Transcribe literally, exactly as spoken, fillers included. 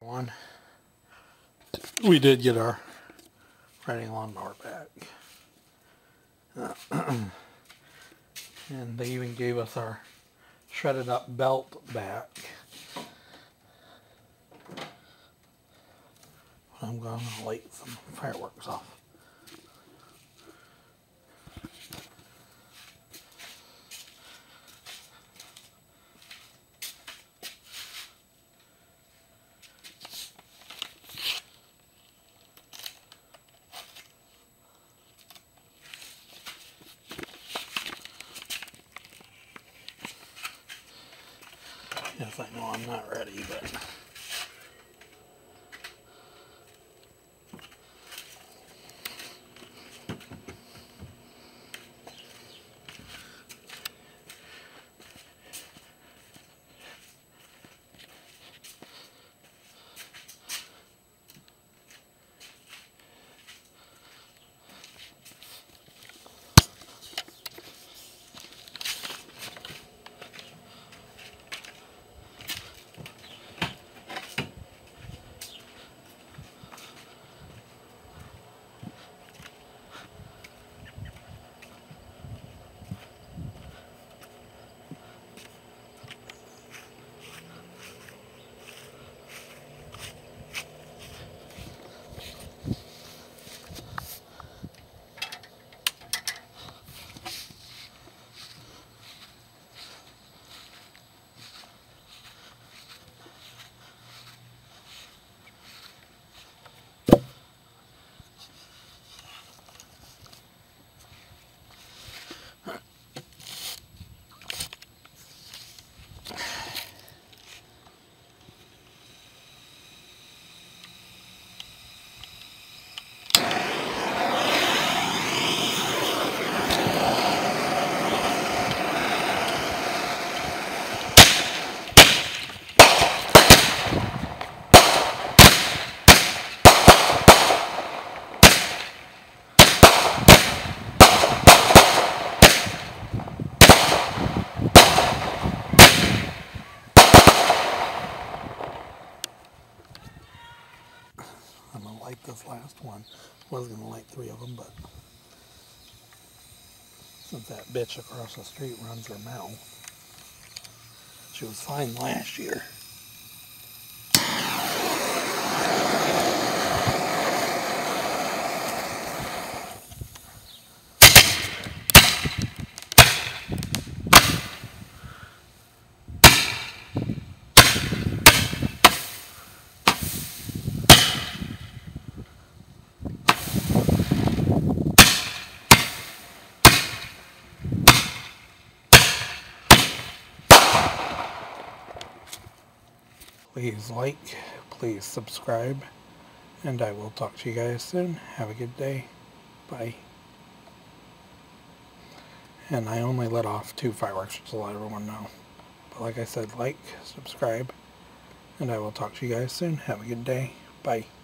One, we did get our riding lawnmower back. Uh, and they even gave us our shredded up belt back. I'm going to light some fireworks off. Yes, I know I'm not ready, but... I'm going to light this last one. I was going to light three of them, but since that bitch across the street runs her mouth, she was fine last year. Please like, please subscribe, and I will talk to you guys soon. Have a good day. Bye. And I only let off two fireworks, just to let everyone know. But like I said, like, subscribe, and I will talk to you guys soon. Have a good day. Bye.